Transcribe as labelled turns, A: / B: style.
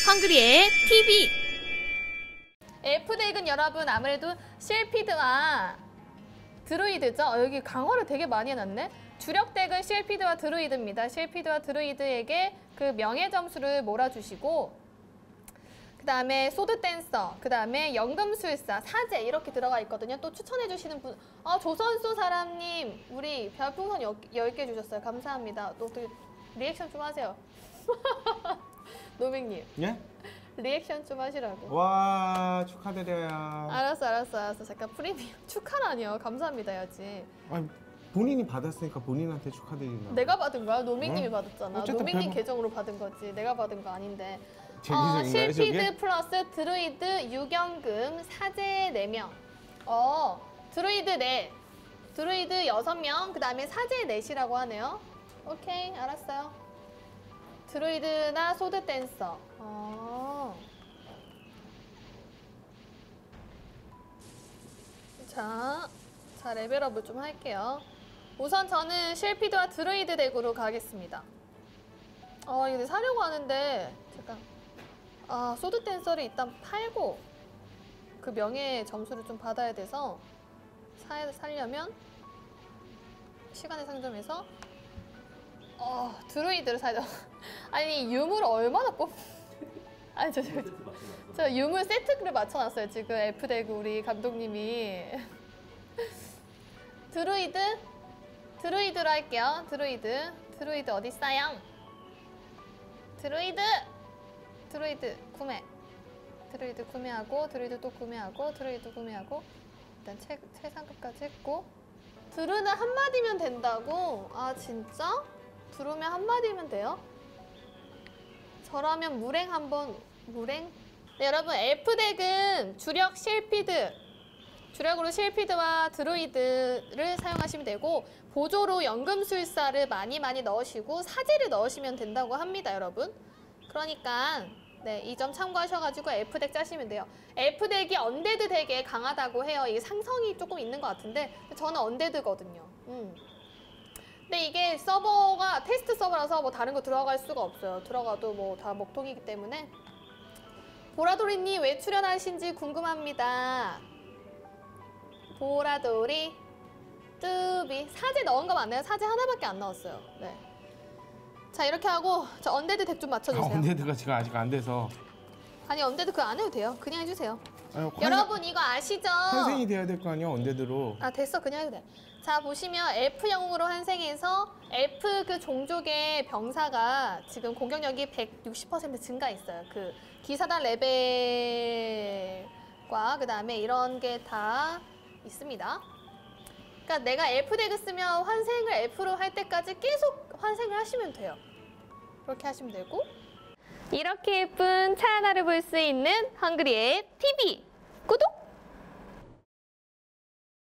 A: 헝그리의 TV.
B: F덱은 여러분 아무래도 실피드와 드루이드죠. 여기 강화를 되게 많이 해놨네. 주력 덱은 실피드와 드루이드입니다. 실피드와 드루이드에게 그 명예 점수를 몰아주시고, 그 다음에 소드 댄서, 그 다음에 연금술사, 사제 이렇게 들어가 있거든요. 또 추천해주시는 분, 조선소 사람님 우리 별풍선 10개 주셨어요. 감사합니다. 또 어떻게 리액션 좀 하세요. 노맹님.
C: 예?
B: 리액션 좀 하시라고.
C: 와, 축하드려요.
B: 알았어. 잠깐 프리미엄 축하라니요. 감사합니다 해야지.
C: 아니, 본인이 받았으니까 본인한테 축하드리나.
B: 내가 받은 거야? 노맹님이
C: 응?
B: 받았잖아.
C: 어쨌든
B: 노맹님
C: 별거-
B: 계정으로 받은 거지. 내가 받은 거 아닌데.
C: 제 기준인가요,
B: 실피드
C: 저게?
B: 플러스 드루이드 6연금 사제 4명. 드루이드 4. 드루이드 6명. 그 다음에 사제 4이라고 하네요. 오케이, 알았어요. 드루이드나 소드 댄서. 자, 레벨업을 좀 할게요. 우선 저는 실피드와 드루이드 덱으로 가겠습니다. 이거 사려고 하는데 잠깐. 소드 댄서를 일단 팔고 그 명예 점수를 좀 받아야 돼서 살려면 시간의 상점에서 드루이드를 사죠. 아니 유물 얼마나 아니 저 유물 세트를 맞춰놨어요 지금 F덱 우리 감독님이. 드루이드로 할게요. 드루이드 어딨어요? 드루이드 구매. 드루이드 구매하고 드루이드 또 구매하고 드루이드 구매하고 일단 최상급까지 했고. 드루는 한 마디면 된다고? 아 진짜? 드루면 한 마디면 돼요? 저라면 무랭 한번 무랭? 네, 여러분 F덱은 주력으로 실피드와 드루이드를 사용하시면 되고 보조로 연금술사를 많이 넣으시고 사제를 넣으시면 된다고 합니다, 여러분. 그러니까 네, 이 점 참고하셔가지고 F덱 짜시면 돼요. F덱이 언데드 덱에 강하다고 해요. 이게 상성이 조금 있는 것 같은데 저는 언데드거든요. 근데 이게 서버가 테스트 서버라서 뭐 다른 거 들어갈 수가 없어요. 들어가도 뭐 다 먹통이기 때문에. 보라돌이님 왜 출연하신지 궁금합니다. 보라돌이 뚜비 사제 넣은 거 맞나요? 사제 하나밖에 안 넣었어요. 네. 자 이렇게 하고 저 언데드 덱 좀 맞춰주세요.
C: 언데드가 지금 아직 안 돼서.
B: 아니 언데드 그거 안 해도 돼요. 그냥 해주세요.
C: 아니,
B: 여러분 이거 아시죠?
C: 환생이 돼야 될 거 아니야, 언데드로.
B: 아 됐어 그냥 해도 돼. 자 보시면 엘프 영웅으로 환생해서 엘프 그 종족의 병사가 지금 공격력이 160% 증가했어요. 그 기사단 레벨과 그 다음에 이런 게 다 있습니다. 그러니까 내가 엘프 덱을 쓰면 환생을 엘프로 할 때까지 계속 환생을 하시면 돼요. 그렇게 하시면 되고. 이렇게 예쁜 차 하나를 볼 수 있는 헝그리의 TV 구독!